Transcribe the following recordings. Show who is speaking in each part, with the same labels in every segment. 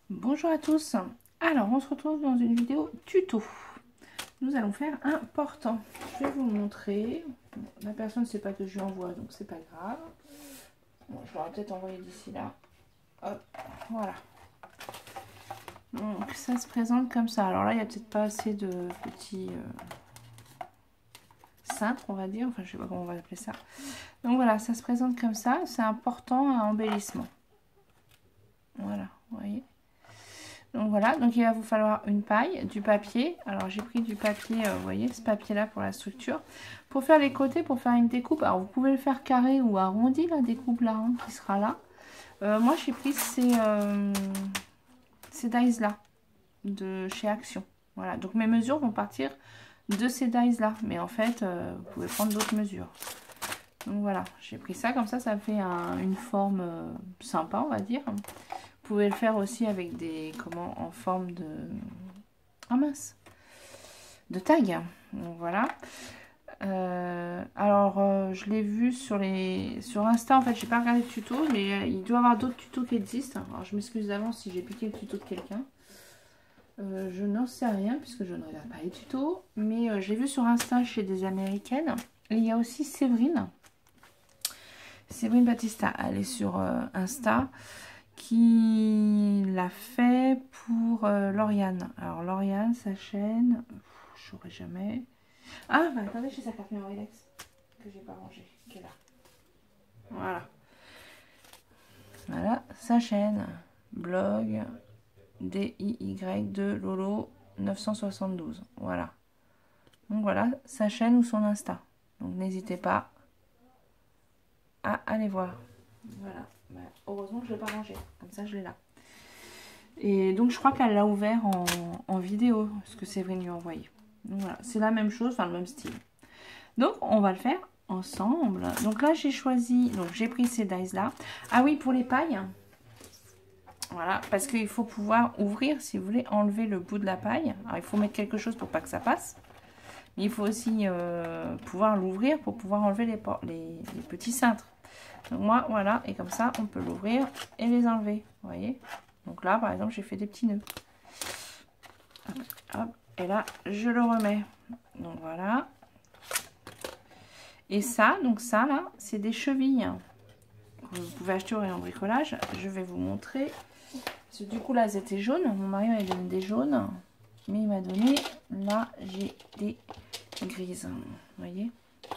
Speaker 1: Bonjour à tous. Alors on se retrouve dans une vidéo tuto. Nous allons faire un portant. Je vais vous le montrer. Bon, la personne ne sait pas que je lui envoie, donc c'est pas grave. Bon, je l'aurais peut-être envoyé d'ici là. Hop, voilà. Donc ça se présente comme ça. Alors là il n'y a peut-être pas assez de petits cintres, on va dire. Enfin je sais pas comment on va appeler ça. Donc voilà, ça se présente comme ça. C'est un portant à embellissement. Voilà, vous voyez. Donc voilà, donc il va vous falloir une paille, du papier. Alors j'ai pris du papier, vous voyez, ce papier là pour la structure. Pour faire les côtés, pour faire une découpe, alors vous pouvez le faire carré ou arrondi, la découpe là, hein, qui sera là. Moi j'ai pris ces dies là, de chez Action. Voilà, donc mes mesures vont partir de ces dies là. Mais en fait, vous pouvez prendre d'autres mesures. Donc voilà, j'ai pris ça, comme ça fait une forme sympa, on va dire. Vous pouvez le faire aussi avec des, en forme de, de tag. Donc voilà. Je l'ai vu sur Insta. En fait, j'ai pas regardé de tuto, mais il doit y avoir d'autres tutos qui existent. Alors je m'excuse d'avance si j'ai piqué le tuto de quelqu'un. Je n'en sais rien puisque je ne regarde pas les tutos, mais j'ai vu sur Insta chez des Américaines. Et il y a aussi Séverine Batista. Elle est sur Insta, qui l'a fait pour Lauriane. Alors Lauriane, sa chaîne, je saurais jamais. Ah bah attendez, j'ai sa carte mémoire Relax que j'ai pas rangée, qui est là. Voilà. Voilà sa chaîne, blog DIY de Lolo 972. Voilà. Donc voilà sa chaîne ou son Insta. Donc n'hésitez pas à aller voir. Voilà. Bah, heureusement que je ne l'ai pas rangé. Comme ça je l'ai là. Et donc je crois qu'elle l'a ouvert en vidéo, ce que Séverine lui a envoyé. Donc voilà, c'est la même chose, enfin le même style. Donc on va le faire ensemble. Donc là j'ai choisi, donc j'ai pris ces dies là. Ah oui, pour les pailles, voilà, parce qu'il faut pouvoir ouvrir, si vous voulez, enlever le bout de la paille. Alors il faut mettre quelque chose pour pas que ça passe. Mais il faut aussi pouvoir l'ouvrir pour pouvoir enlever les petits cintres. Donc moi, voilà, et comme ça on peut l'ouvrir et les enlever, vous voyez. Donc là, par exemple, j'ai fait des petits nœuds. Hop, hop, et là, je le remets. Donc voilà. Et ça, donc ça, là, c'est des chevilles que vous pouvez acheter au rayon bricolage. Je vais vous montrer. Parce que du coup, là, elles étaient jaunes. Mon mari m'a donné des jaunes. Mais il m'a donné, là, j'ai des grises. Vous voyez.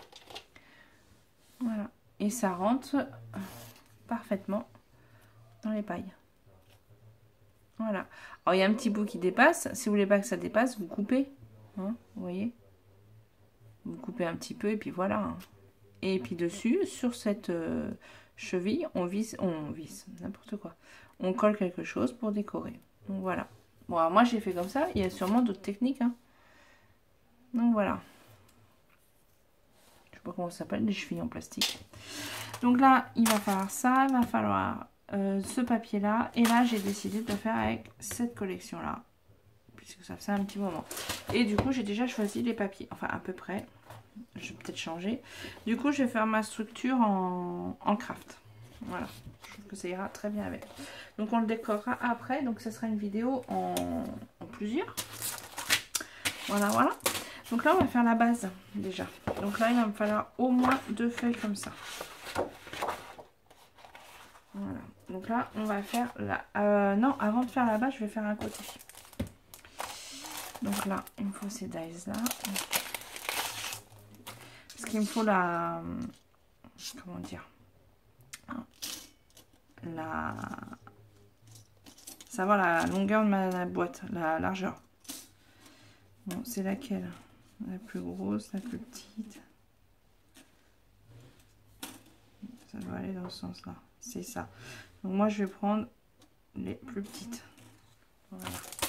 Speaker 1: Voilà. Et ça rentre parfaitement dans les pailles. Voilà. Alors, il y a un petit bout qui dépasse. Si vous voulez pas que ça dépasse, vous coupez. Hein, vous voyez. Vous coupez un petit peu et puis voilà. Et puis dessus, sur cette cheville, on visse, n'importe quoi. On colle quelque chose pour décorer. Donc voilà. Bon, alors moi j'ai fait comme ça. Il y a sûrement d'autres techniques. Hein. Donc voilà. Je sais pas comment ça s'appelle, des chevilles en plastique. Donc là, il va falloir ça. Il va falloir ce papier-là. Et là, j'ai décidé de le faire avec cette collection-là. Puisque ça fait un petit moment. Et du coup, j'ai déjà choisi les papiers. Enfin, à peu près. Je vais peut-être changer. Du coup, je vais faire ma structure en craft. Voilà. Je trouve que ça ira très bien avec. Donc, on le décorera après. Donc, ça sera une vidéo en plusieurs. Voilà, voilà. Donc là, on va faire la base déjà. Donc là, il va me falloir au moins 2 feuilles comme ça. Voilà. Donc là, on va faire la... non, avant de faire la base, je vais faire un côté. Donc là, il me faut ces dies là. Parce qu'il me faut la... Comment dire, savoir la longueur de ma boîte, la largeur. Bon, c'est laquelle? La plus grosse, la plus petite. Ça doit aller dans ce sens-là. C'est ça. Donc moi, je vais prendre les plus petites. Voilà.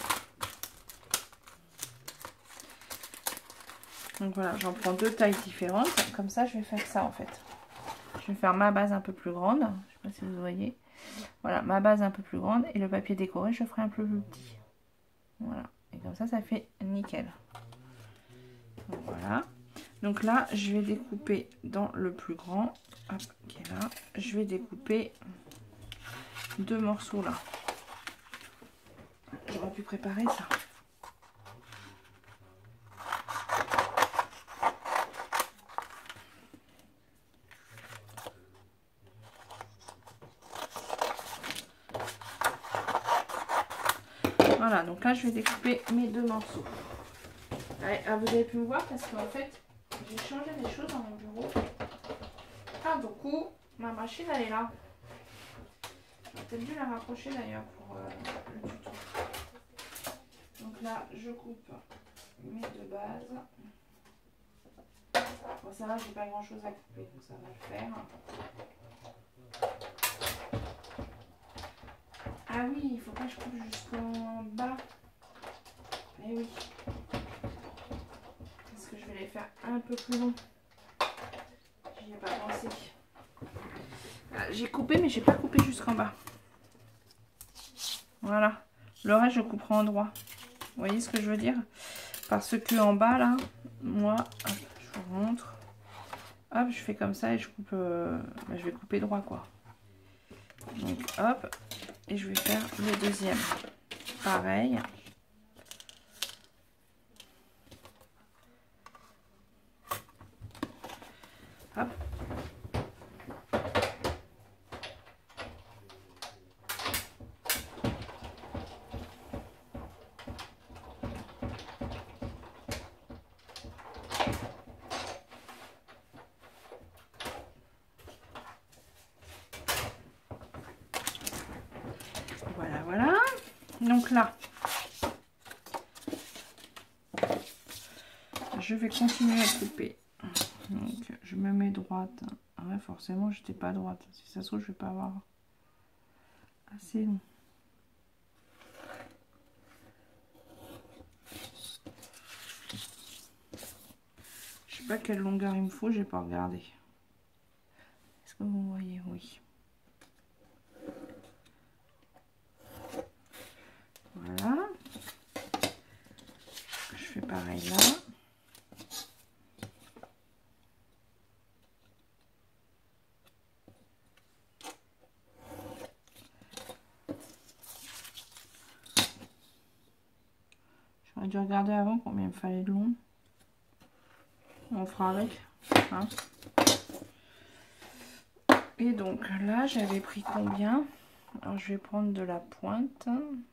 Speaker 1: Donc voilà, j'en prends 2 tailles différentes. Comme ça, je vais faire ça en fait. Je vais faire ma base un peu plus grande. Je ne sais pas si vous voyez. Voilà, ma base un peu plus grande. Et le papier décoré, je ferai un peu plus petit. Voilà. Et comme ça fait nickel. Donc, voilà. Donc là, je vais découper dans le plus grand. Hop, qui est là. Je vais découper 2 morceaux là. j'aurais pu préparer ça. Voilà, donc là je vais découper mes 2 morceaux. Allez, vous avez pu me voir parce qu'en fait j'ai changé des choses dans mon bureau. Ah, du coup ma machine elle est là. J'aurais peut-être dû la rapprocher d'ailleurs pour le tuto. Donc là je coupe mes 2 bases. Bon, ça va, j'ai pas grand chose à couper donc ça va le faire. Ah oui, il faut pas que je coupe jusqu'en bas. Eh oui. Parce que je vais les faire un peu plus longs. J'y ai pas pensé. J'ai coupé, mais j'ai pas coupé jusqu'en bas. Voilà. Le reste, je couperai en droit. Vous voyez ce que je veux dire? Parce que en bas, là, moi, hop, je vous montre. Hop, je fais comme ça et je coupe. Je vais couper droit, quoi. Donc, hop. Et je vais faire le deuxième. Pareil. Hop. Voilà, voilà. Donc là, je vais continuer à couper. Donc, je me mets droite. Ah ouais, forcément, je n'étais pas droite. Si ça se trouve, je vais pas avoir assez long. Je sais pas quelle longueur il me faut, j'ai pas regardé. Est-ce que vous voyez? Oui. Voilà. Je fais pareil là. J'aurais dû regarder avant combien il me fallait de long. On fera avec. Hein. Et donc là, j'avais pris combien? Alors je vais prendre de la pointe.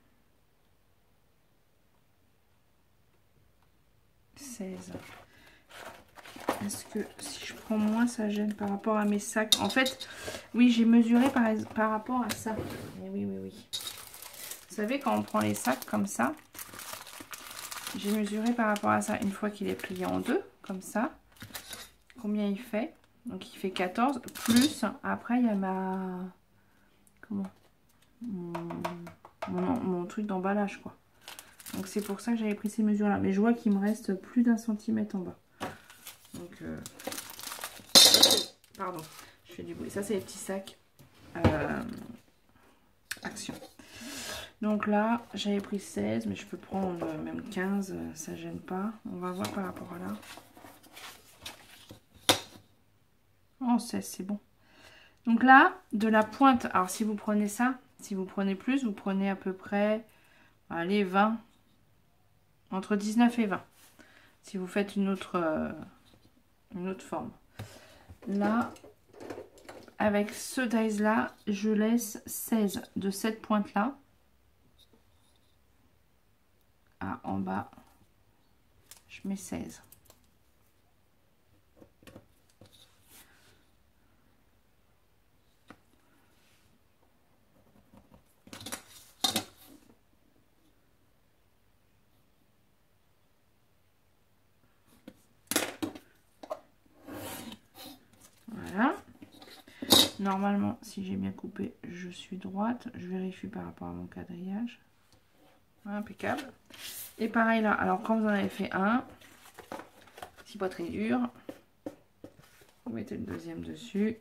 Speaker 1: 16. Est-ce que si je prends moins, ça gêne par rapport à mes sacs? En fait, oui, j'ai mesuré par rapport à ça. Mais oui, oui, oui. Vous savez, quand on prend les sacs comme ça, j'ai mesuré par rapport à ça. Une fois qu'il est plié en deux, comme ça, combien il fait? Donc, il fait 14. Plus, après, il y a ma... Comment? Mon truc d'emballage, quoi. Donc, c'est pour ça que j'avais pris ces mesures-là. Mais je vois qu'il me reste plus d'1 centimètre en bas. Donc, pardon, je fais du bruit. Ça, c'est les petits sacs Action. Donc là, j'avais pris 16, mais je peux prendre même 15, ça gêne pas. On va voir par rapport à là. Oh, 16, c'est bon. Donc là, de la pointe, alors si vous prenez ça, si vous prenez plus, vous prenez à peu près, allez, 20, entre 19 et 20. Si vous faites une autre forme. Là, avec ce dies là, je laisse 16 de cette pointe là. À en bas, je mets 16. Voilà. Normalement, si j'ai bien coupé, je suis droite. Je vérifie par rapport à mon quadrillage. Impeccable. Et pareil là, alors quand vous en avez fait un, c'est pas très dur, vous mettez le deuxième dessus.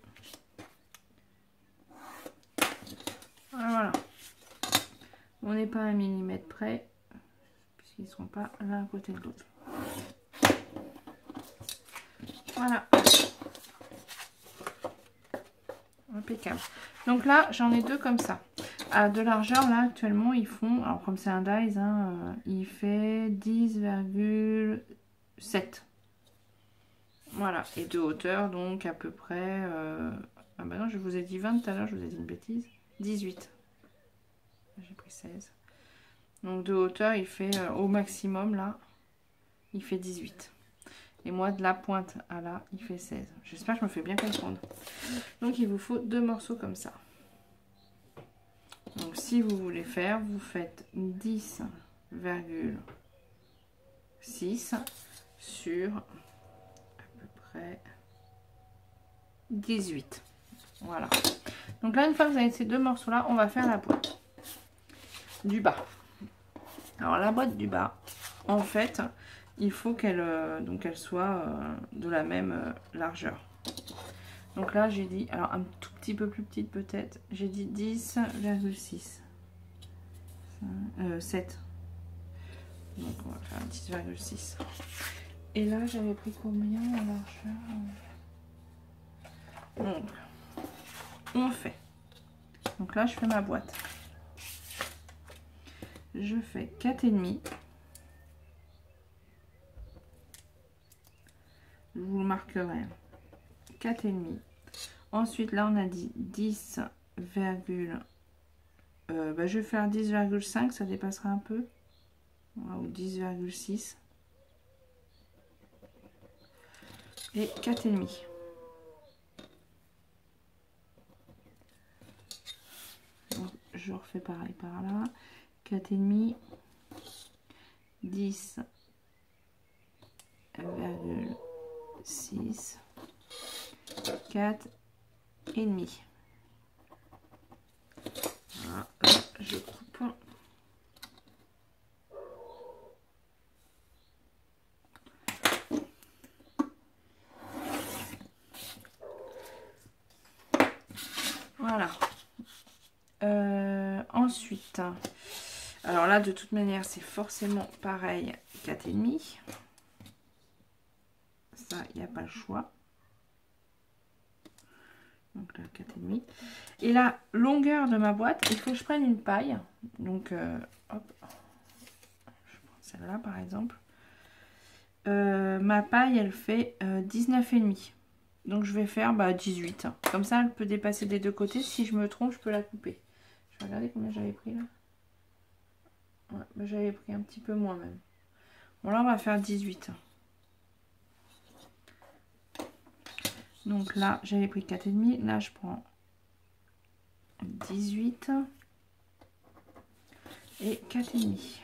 Speaker 1: Voilà. On n'est pas à 1 millimètre près, puisqu'ils ne seront pas l'un à côté de l'autre. Voilà. Impeccable. Donc là, j'en ai deux comme ça. de largeur, là, actuellement, ils font, alors comme c'est un dies, hein, il fait 10,7. Voilà, et de hauteur, donc à peu près... Ah bah non, je vous ai dit 20 tout à l'heure, je vous ai dit une bêtise. 18. J'ai pris 16. Donc de hauteur, il fait au maximum, là, il fait 18. Et moi, de la pointe à là, il fait 16. J'espère que je me fais bien comprendre. Donc il vous faut 2 morceaux comme ça. Donc si vous voulez faire, vous faites 10,6 sur à peu près 18. Voilà. Donc là, une fois que vous avez ces 2 morceaux là, on va faire la boîte du bas. Alors la boîte du bas, en fait, il faut qu'elle elle soit de la même largeur. Donc là, j'ai dit, alors un tout petit peu plus petite peut-être, j'ai dit 10,6. 7. Donc on va faire 10,6. Et là, j'avais pris combien en largeur? Donc, on fait. Donc là, je fais ma boîte. Je fais 4,5. Je vous le marquerai. 4,5. Ensuite, là, on a dit 10, je vais faire 10,5, ça dépassera un peu. Ou 10,6. Et 4,5. Donc, je refais pareil par là. 4,5. 10,6. 4,5. Voilà, là, je coupe. Voilà. Ensuite, alors là, de toute manière, c'est forcément pareil, 4,5. Ça, il n'y a pas le choix. Donc là, 4,5. Et la longueur de ma boîte, il faut que je prenne une paille. Donc, hop. Je prends celle-là, par exemple. Ma paille, elle fait 19,5. Donc, je vais faire 18. Comme ça, elle peut dépasser des deux côtés. Si je me trompe, je peux la couper. Je vais regarder combien j'avais pris là. Ouais, j'avais pris un petit peu moins même. Bon, là, on va faire 18. Donc là, j'avais pris 4,5. Là, je prends 18 et 4,5.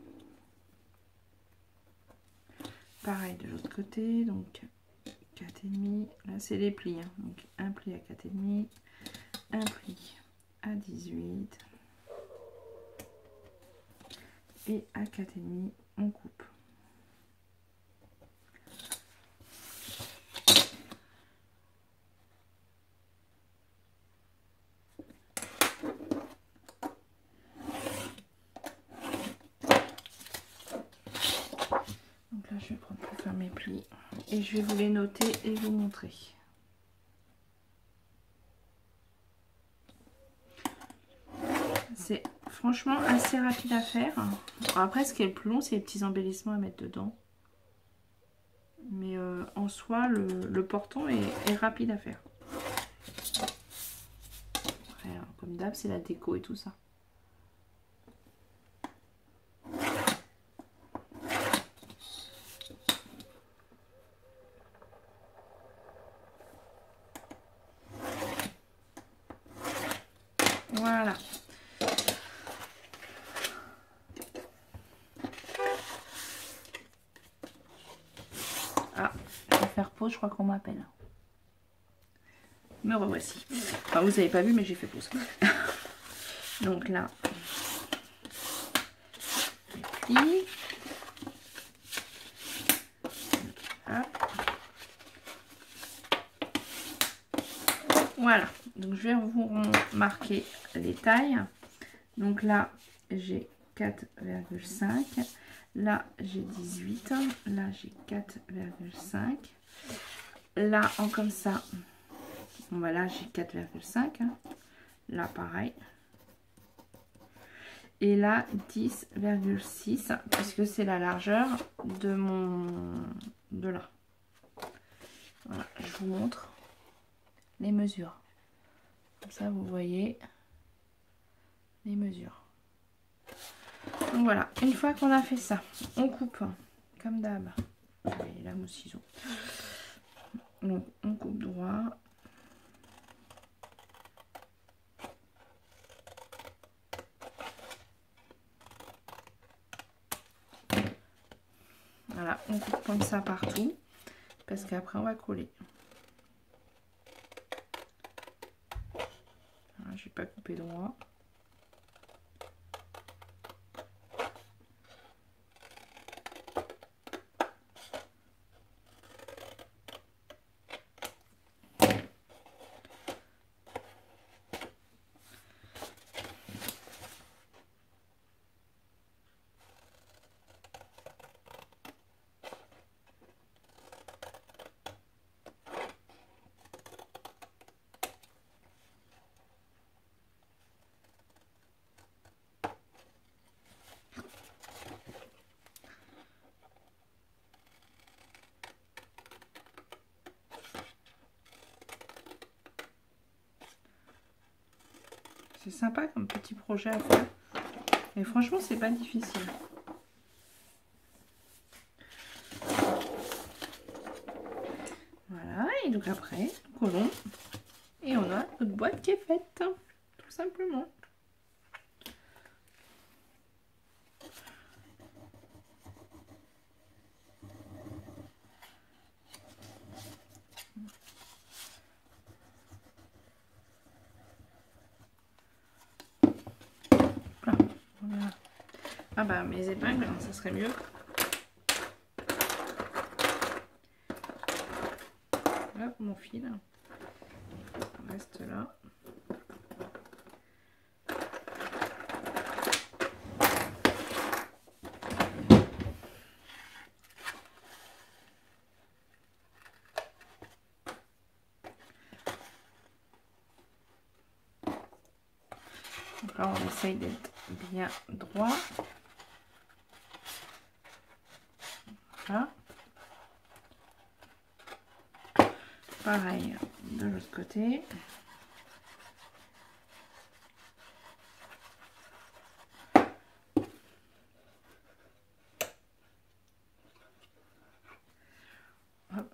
Speaker 1: Pareil de l'autre côté. Donc 4,5. Là, c'est les plis. Hein. Donc un pli à 4,5. Un pli à 18. Et à 4,5, on coupe. Donc là, je vais prendre pour faire mes plis. Et je vais vous les noter et vous montrer. C'est franchement assez rapide à faire. Après, ce qui est le plus long, c'est les petits embellissements à mettre dedans. Mais en soi, le portant est rapide à faire. Après, comme d'hab, c'est la déco et tout ça. Voilà. Ah, je vais faire pause, je crois qu'on m'appelle. Me revoici. Enfin, vous n'avez pas vu, mais j'ai fait pause. Donc là, les plis. Hop. Voilà. Donc je vais vous marquer les tailles. Donc là, j'ai 4,5. Là, j'ai 18. Là, j'ai 4,5. Là, en comme ça, bon, bah là, j'ai 4,5. Hein. Là, pareil. Et là, 10,6 puisque c'est la largeur de de là. Voilà, je vous montre les mesures. Comme ça, vous voyez les mesures. Donc voilà, une fois qu'on a fait ça, on coupe comme d'hab. Allez, lame au ciseau. Donc on coupe droit. Voilà, on coupe comme ça partout parce qu'après on va coller. Voilà, je vais pas couper droit. C'est sympa comme petit projet à faire. Et franchement, c'est pas difficile. Voilà, et donc après, collons. Et on a notre boîte qui est faite. Tout simplement. Voilà. Ah bah mes épingles, ça serait mieux. Hop, mon fil reste là. Donc là, on essaye d'être bien droit. Voilà. Pareil de l'autre côté. Hop.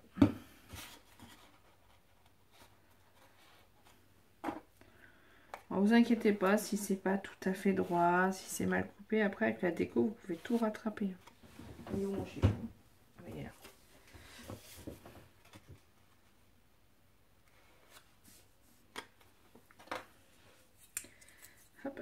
Speaker 1: Alors, vous inquiétez pas si c'est pas tout à fait droit, si c'est mal coupé. Après, avec la déco, vous pouvez tout rattraper. Il est où mon chiffon? Il est là. Hop.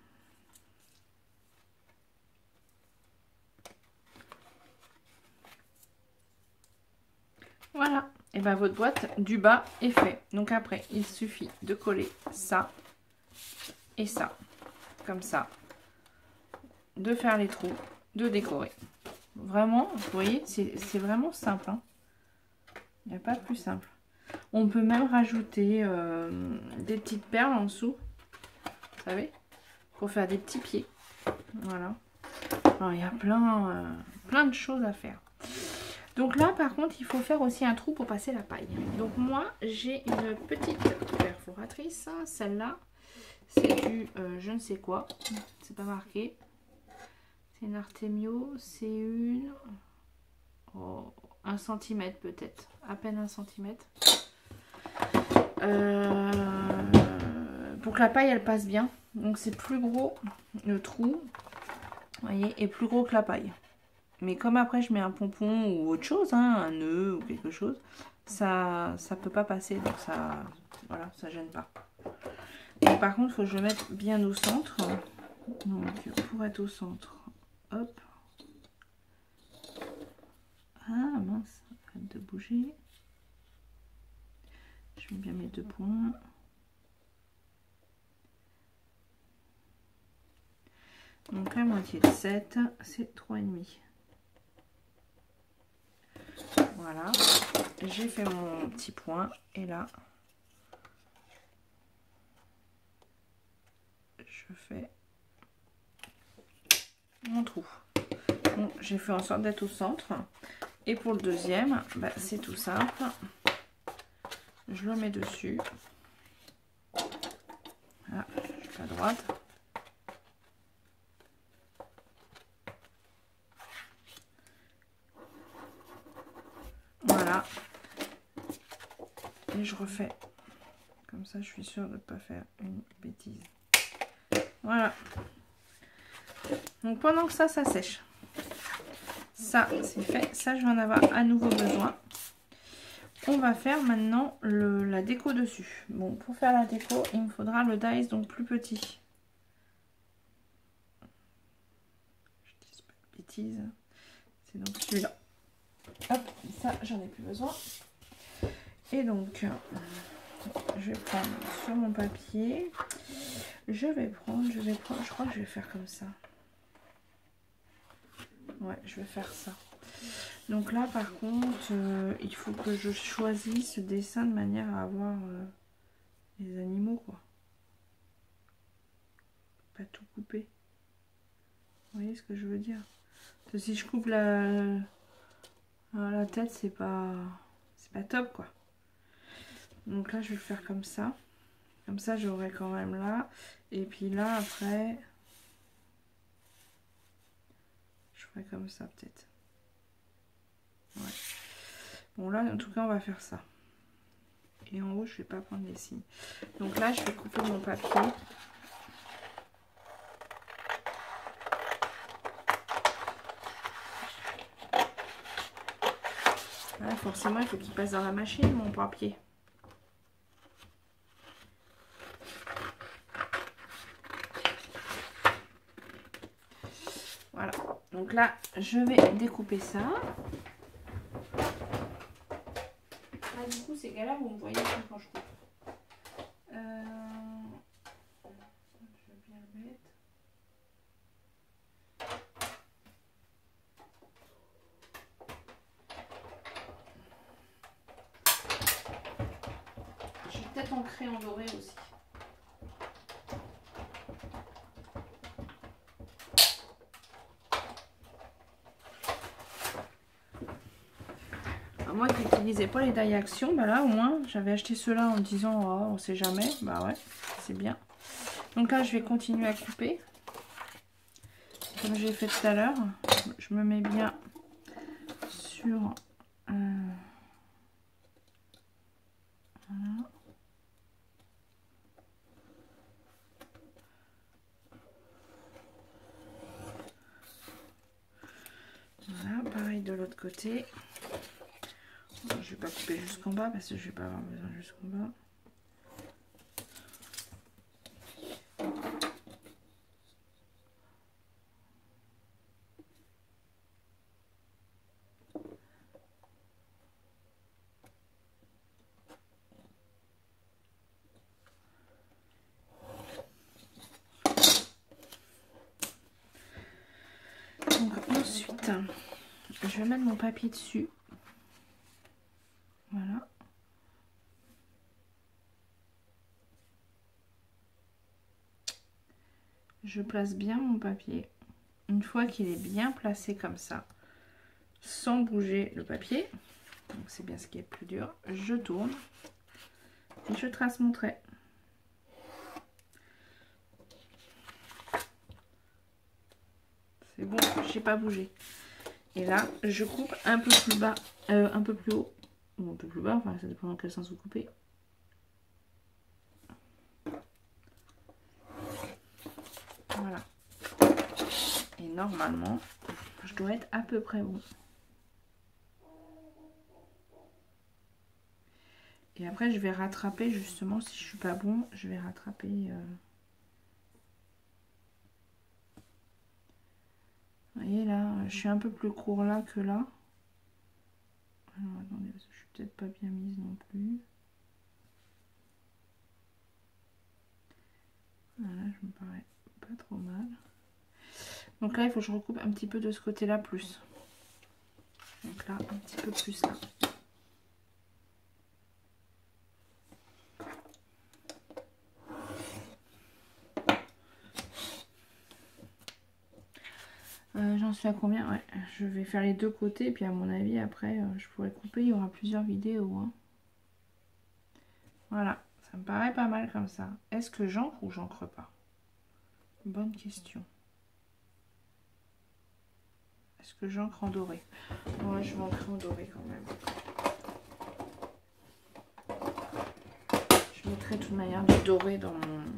Speaker 1: Voilà. Et bien votre boîte du bas est fait. Donc après, il suffit de coller ça et ça. Comme ça. De faire les trous, de décorer. Vraiment, vous voyez, c'est vraiment simple. Hein. Il n'y a pas de plus simple. On peut même rajouter des petites perles en dessous. Vous savez, pour faire des petits pieds. Voilà. Alors, il y a plein de choses à faire. Donc là, par contre, il faut faire aussi un trou pour passer la paille. Donc moi, j'ai une petite perforatrice. Celle-là, c'est du je ne sais quoi. C'est pas marqué. C'est une Artemio. C'est une... Oh, 1 cm peut-être. À peine 1 cm. Pour que la paille, elle passe bien. Donc c'est plus gros le trou. Vous voyez, et plus gros que la paille. Mais comme après je mets un pompon ou autre chose, hein, un nœud ou quelque chose, ça peut pas passer, donc ça, voilà, ça gêne pas. Donc, par contre, il faut que je le mette bien au centre. Donc pour être au centre, hop. Ah mince, arrête de bouger. Je vais bien mettre 2 points. Donc la moitié de 7, c'est 3,5. Voilà, j'ai fait mon petit point et là, je fais grand trou. Donc j'ai fait en sorte d'être au centre. Et pour le deuxième, bah, c'est tout simple. Je le mets dessus. Voilà, je fais à droite. Voilà. Et je refais. Comme ça, je suis sûre de ne pas faire une bêtise. Voilà. Donc pendant que ça sèche. Ça, c'est fait. Ça, je vais en avoir à nouveau besoin. On va faire maintenant la déco dessus. Bon, pour faire la déco, il me faudra le dies, donc plus petit. Je dis pas de bêtises. C'est donc celui-là. Hop, ça, j'en ai plus besoin. Et donc, je vais prendre sur mon papier. Je crois que je vais faire comme ça. Ouais, je vais faire ça. Donc là, par contre, il faut que je choisisse ce dessin de manière à avoir les animaux, quoi. Pas tout couper. Vous voyez ce que je veux dire? Parce que si je coupe la tête, c'est pas top, quoi. Donc là, je vais le faire comme ça. Comme ça, j'aurai quand même là. Et puis là, après, je ferai comme ça, peut-être. Ouais. Bon, là, en tout cas, on va faire ça. Et en haut, je vais pas prendre les signes. Donc là, je vais couper mon papier. Voilà, forcément, il faut qu'il passe dans la machine, mon papier. Voilà. Donc là, je vais découper ça. Ah, du coup, c'est galère, vous me voyez quand je coupe. Je vais bien le mettre. Je vais peut-être en créer en doré aussi. Moi qui n'utilisais pas les die action, bah là au moins j'avais acheté ceux-là en me disant oh, on sait jamais. Bah ouais, c'est bien. Donc là je vais continuer à couper. Comme j'ai fait tout à l'heure. Je me mets bien sur voilà. Voilà, pareil de l'autre côté. Je vais pas couper jusqu'en bas parce que je vais pas avoir besoin jusqu'en bas. Donc ensuite, je vais mettre mon papier dessus. Voilà. Je place bien mon papier. Une fois qu'il est bien placé comme ça, sans bouger le papier, donc c'est bien ce qui est le plus dur, je tourne et je trace mon trait. C'est bon, j'ai pas bougé. Et là, je coupe un peu plus bas, un peu plus haut, ou un peu plus bas, enfin ça dépend dans quel sens vous coupez. Voilà. Et normalement, je dois être à peu près bon. Et après, je vais rattraper justement, si je suis pas bon, je vais rattraper. Vous voyez là, je suis un peu plus court là que là. Alors attendez, parce que je suis peut-être pas bien mise non plus. Voilà, je me parais pas trop mal. Donc là, il faut que je recoupe un petit peu de ce côté-là plus. Donc là, un petit peu plus là. J'en suis à combien? Ouais, je vais faire les deux côtés. Et puis à mon avis, après, je pourrais couper. Il y aura plusieurs vidéos. Hein. Voilà, ça me paraît pas mal comme ça. Est-ce que j'encre ou j'encre pas? Bonne question. Est-ce que j'encre en doré? Ouais, je vais ancrer en doré quand même. Je mettrai de toute manière du doré dans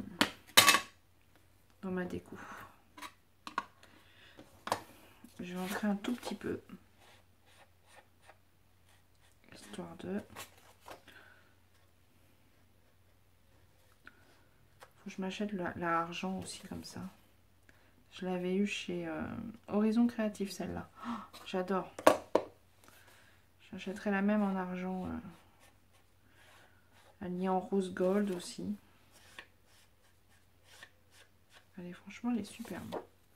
Speaker 1: ma déco. Je vais ancrer un tout petit peu. Histoire de... Faut que je m'achète l'argent aussi comme ça. Je l'avais eu chez Horizon Créatif celle-là. Oh, j'adore. J'achèterai la même en argent. Elle y est en rose gold aussi. Allez, franchement, elle est superbe.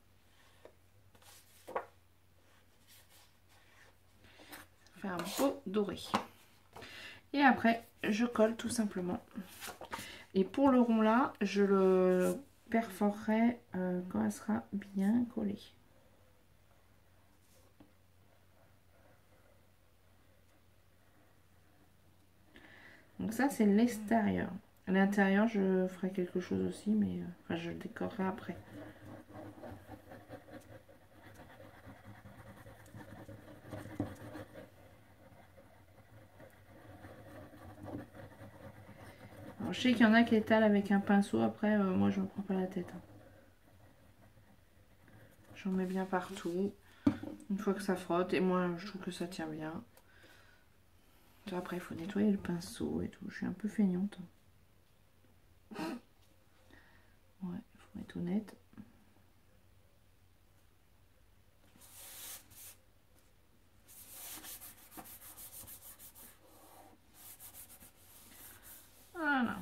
Speaker 1: Ça fait un beau doré. Et après, je colle tout simplement. Et pour le rond là, je le perforerai quand elle sera bien collée. Donc ça, c'est l'extérieur. À l'intérieur, je ferai quelque chose aussi, mais enfin, je le décorerai après. Alors, je sais qu'il y en a qui étalent avec un pinceau. Après, moi, je ne me prends pas la tête. Hein. J'en mets bien partout. Une fois que ça frotte. Et moi, je trouve que ça tient bien. Après, il faut nettoyer le pinceau et tout. Je suis un peu feignante. Ouais, il faut être honnête. Voilà.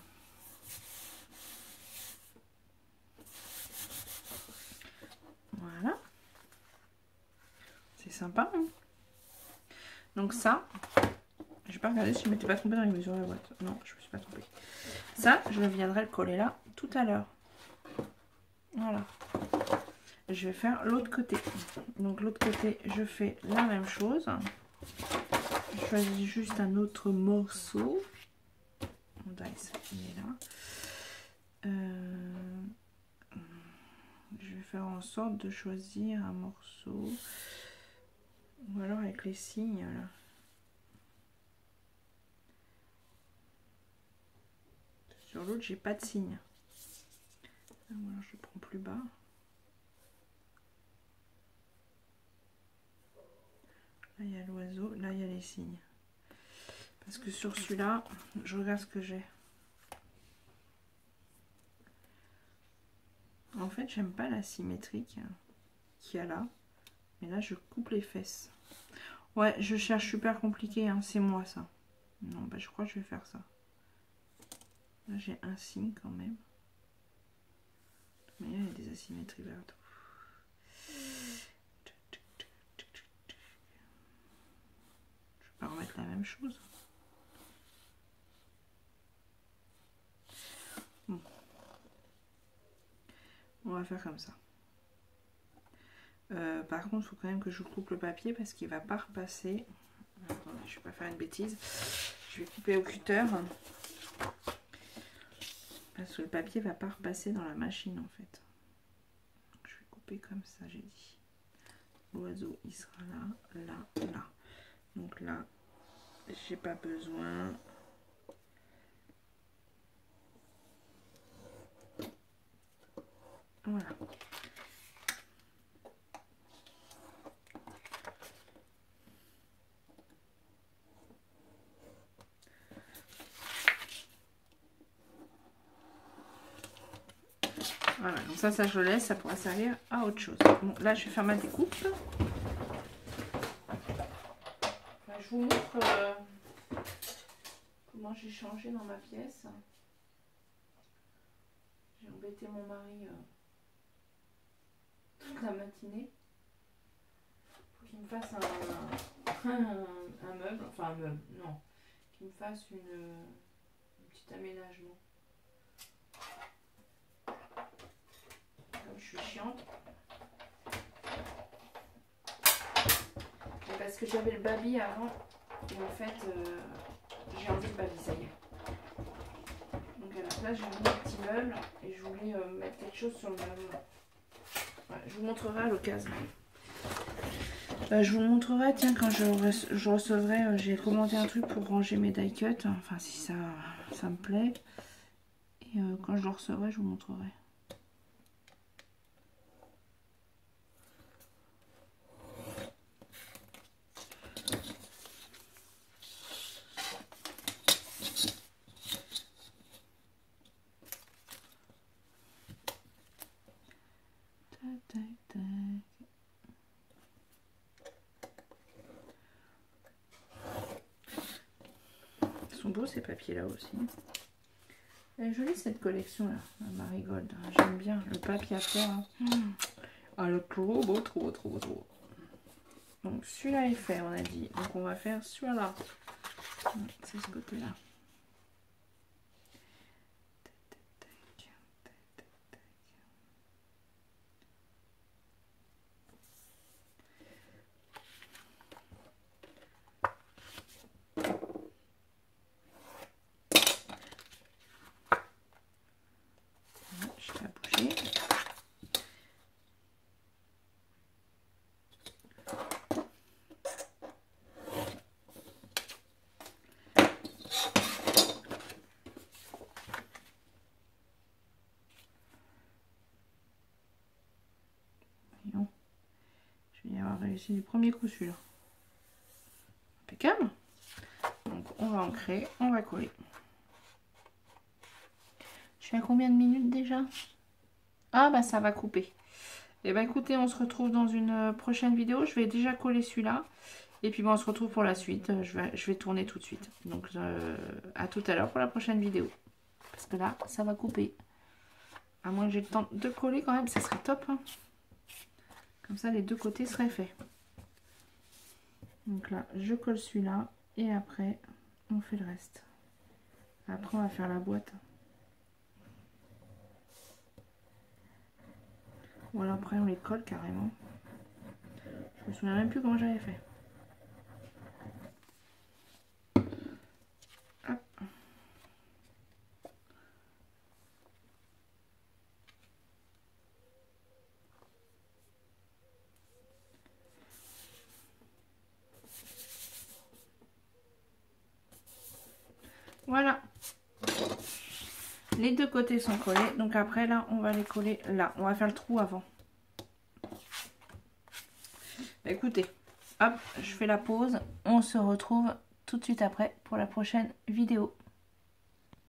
Speaker 1: Voilà. C'est sympa. Hein, donc ça, j'ai pas regardé si je m'étais pas trompée dans les mesures de la boîte. Non, je me suis pas trompée. Ça, je viendrai le coller là tout à l'heure. Voilà. Je vais faire l'autre côté. Donc l'autre côté, je fais la même chose. Je choisis juste un autre morceau. Mon dice, il est là. Je vais faire en sorte de choisir un morceau. Ou alors avec les signes là. Sur l'autre, j'ai pas de signe. Alors je prends plus bas. Là, il y a l'oiseau. Là, il y a les signes. Parce que sur celui-là, je regarde ce que j'ai. En fait, j'aime pas la symétrique qu'il y a là. Mais là, je coupe les fesses. Ouais, je cherche super compliqué. Hein. C'est moi, ça. Non, bah, je crois que je vais faire ça. Là, j'ai un signe quand même. Mais il y a des asymétries partout. Je vais pas remettre la même chose. Bon. On va faire comme ça. Par contre, il faut quand même que je coupe le papier parce qu'il va pas repasser. Attendez, je vais pas faire une bêtise. Je vais couper au cutter. Parce que le papier va pas repasser dans la machine en fait. Donc, je vais couper comme ça, j'ai dit. L'oiseau, il sera là, là, là. Donc là, j'ai pas besoin. Voilà. Voilà, donc ça je le laisse, ça pourra servir à autre chose. Bon, là, je vais faire ma découpe. Enfin, je vous montre comment j'ai changé dans ma pièce. J'ai embêté mon mari toute la matinée pour qu'il me fasse un meuble, enfin un meuble, non, qu'il me fasse un petit aménagement. Comme je suis chiante. parce que j'avais le baby avant. Et en fait, j'ai enlevé le baby, ça y est. Donc à la place, j'ai mis un petit meuble et je voulais mettre quelque chose sur le meuble. Ouais, je vous montrerai à l'occasion. Je vous montrerai, tiens, quand je recevrai, j'ai commandé un truc pour ranger mes die cuts, enfin si ça me plaît. Et quand je le recevrai, je vous montrerai. Ils sont beaux ces papiers là aussi. Elle est jolie cette collection là, Marigold. J'aime bien le papier à faire. Hein. Ah, le trop beau, trop beau. Donc celui-là est fait, on a dit. Donc on va faire celui-là. C'est ce côté-là. Je vais la bouger. Voyons. Je vais y avoir réussi du premier coup celui-là. Impeccable. Donc on va ancrer, on va coller. Je suis à combien de minutes déjà? Ah bah ça va couper. Et bah écoutez, on se retrouve dans une prochaine vidéo. Je vais déjà coller celui-là. Et puis bon, on se retrouve pour la suite. Je vais tourner tout de suite. Donc à tout à l'heure pour la prochaine vidéo. Parce que là, ça va couper. À moins que j'ai le temps de coller quand même, ça serait top. Hein. Comme ça, les deux côtés seraient faits. Donc là, je colle celui-là. Et après, on fait le reste. Après, on va faire la boîte. Ou alors après, on les colle carrément. Je me souviens même plus comment j'avais fait. Hop. Voilà. Les deux côtés sont collés. Donc après, là, on va les coller là. On va faire le trou avant. Bah, écoutez, hop, je fais la pause. On se retrouve tout de suite après pour la prochaine vidéo.